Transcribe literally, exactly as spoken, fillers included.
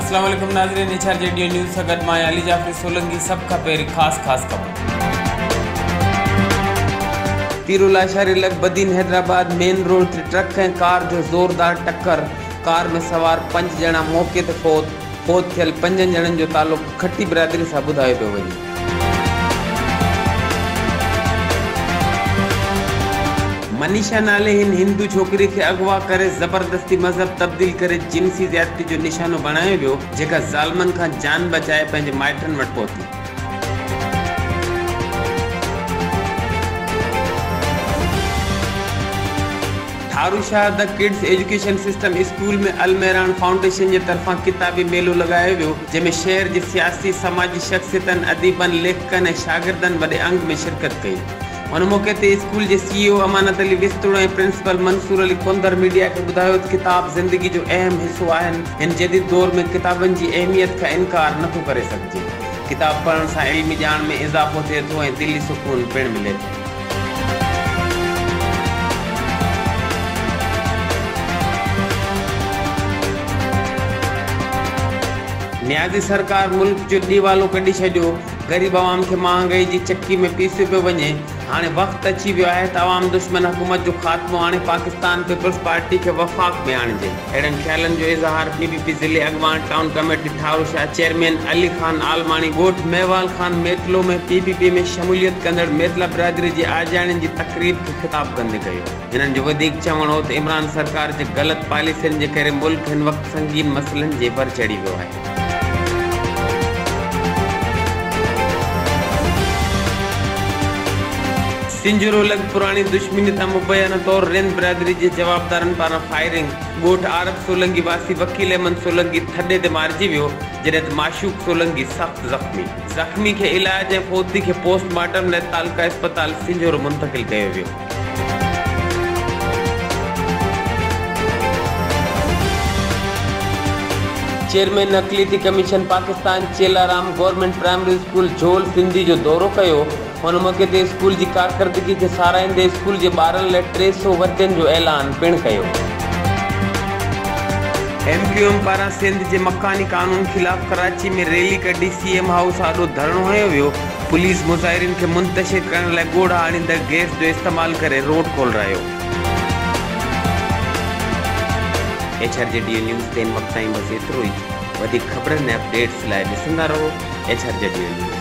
अस्सलाम वालेकुम नाज़रीन, H R J D news सां गॾु मां अली जाफ़री सोलंकी। सभ खां पहिरीं ख़ासि ख़ासि ख़बर। तीरुला शहरी लग बदीन हैदराबाद मेन रोड ते ट्रक ऐं कार जो ज़ोरदार टक्कर। कार में सवार पंज ॼणा मौके ते फ़ौत फ़ौत थियल पंजनि ॼणनि जो तालुक़ खट्टी बिरादरी सां ॿुधायो पियो वञे। मनीषा नाले हिन हिंदू छोकरी के अगवा करे जबरदस्ती मजहब तब्दील करे जिनसी ज़्यादती जो निशानो बनायो वियो, जेका ज़ालमन खां जान बचाए पंहिंजे माइटनि वटि पहुती। Tharu Shah the kids education system school में अलमेरान फाउंडेशन जे तरफां किताबी मेलो लगायो वियो, जंहिंमें शहर जी सियासी समाजी शख्सियतनि, अदीबनि, लेखकनि ऐं शागिर्दनि वॾे अंग में शिरकत कई। उन मौके ते स्कूल के सीईओ अमानत अली विस्तुड़ और प्रिंसिपल मंसूर अली कुंदर मीडिया के बुधायो किताब जिंदगी जो अहम हिस्सो आहिनि। इन जदीद दौर में किताबन की अहमियत का इनकार नथो करे सघिजे। किताब पढ़ण सां इल्मी ॼाण में इजाफ़ो थिए थो ऐं दिली सुकून पिण मिले थो। न्याजी सरकार मुल्क जो दीवालो कढी छॾियो, गरीब आवाम के महंगाई की चक्की में पीसियो पियो वञे। हाँ वक्त अची वियो है आवाम दुश्मन हुकूमत जो खात्मो हाँ पाकिस्तान पीपल्स पार्टी के वफाक में आणिजे। अड़न ख्यालन जो इजहार पीपीपी जिले अगवान town committee Tharu Shah chairman Ali Khan Almani गोठ मेवाल खान मेतलो में पीपीपी में शमूलियत कंदड़ मेतला बिरादरी की आजाणिन की तकरीब के खिताब कंदे कयो। इन्हनि जो वधीक चवण हो तो इमरान सरकार के गलत पॉलिसियुनि के करे मुल्क हिन वक्त संगीन मसलन जे पर चढ़ी वियो है। सिंजरो लग पुरानी दुश्मनी था मुबैना तौर रिंद बिरादरी के जवाबदारन पारा फायरिंग। गोठ आरब सोलंकी वासी वकील अहमद सोलंकी थड्डे ते मारिजी वियो, जॾहिं माशूक सोलंकी सख्त जख्मी जख्मी के इलाज ऐं फौती के पोस्टमार्टम लाइ तालका अस्पताल सिंजरो मुंतकिल कयो वियो। चेयरमैन अक़लीती commission Pakistan Chelaram government primary school Jhol Sindhi जो दौरो कयो। उन मौके ते स्कूल की कारकर्दगी के साराईंदे स्कूल के ॿारनि लाइ टे सौ भत्तियुनि जो ऐलान पिण कयो। एम क्यू एम पारा सिंध के मकानी कानून खिलाफ कराची में रैली कढी सीएम हाउस आॾो धरणो हयो वियो। पुलिस मुज़ाहिरीन के मुंतशिर करण लाइ ॻोढ़ा आणींदड़ गैस जो इस्तेमाल करे रोड खोलरायो। H R J D news ते इन वक्त ताईं बस एतिरो ई। वधीक ख़बरनि ऐं अपडेट्स लाइ ॾिसंदा रहो H R J D news.